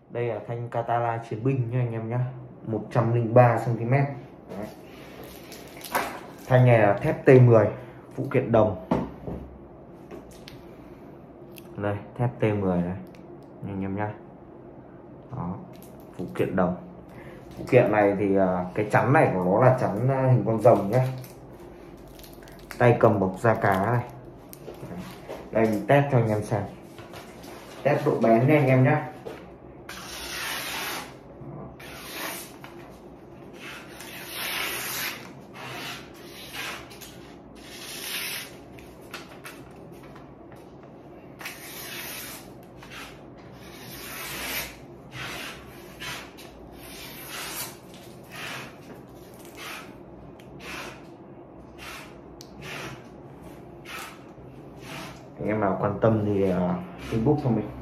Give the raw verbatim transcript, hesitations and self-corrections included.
Đây là thanh Katana chiến binh nha anh em nhé, một trăm lẻ ba xăng ti mét. Đấy. Thanh này là thép T mười, phụ kiện đồng. Đây, thép T mười này anh em nhé. Đó, phụ kiện đồng. Phụ kiện này thì uh, cái chắn này của nó là chắn uh, hình con rồng nhé. Tay cầm bọc da cá này. Đây mình test cho anh em xem. Test độ bén nha anh em nhé. Anh em nào quan tâm thì uh, inbox cho mình.